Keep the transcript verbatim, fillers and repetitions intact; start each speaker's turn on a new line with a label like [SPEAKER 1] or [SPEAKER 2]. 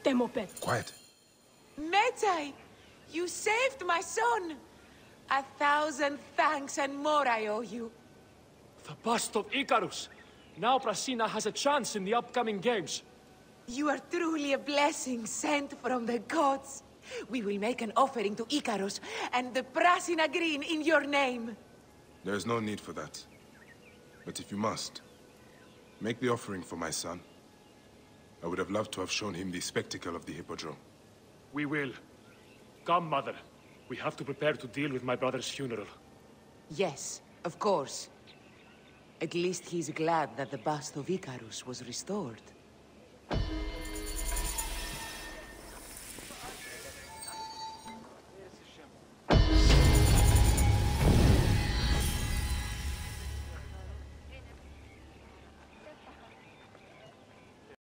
[SPEAKER 1] Temopet.
[SPEAKER 2] Quiet.
[SPEAKER 3] Medai, you saved my son! A thousand thanks and more I owe you.
[SPEAKER 4] The bust of Icarus! Now Prasina has a chance in the upcoming games.
[SPEAKER 3] You are truly a blessing sent from the gods. We will make an offering to Icarus and the Prasina Green in your name.
[SPEAKER 2] There is no need for that. But if you must, make the offering for my son. I would have loved to have shown him the spectacle of the Hippodrome.
[SPEAKER 4] We will. Come, Mother. We have to prepare to deal with my brother's funeral.
[SPEAKER 3] Yes, of course. At least he's glad that the bust of Icarus was restored.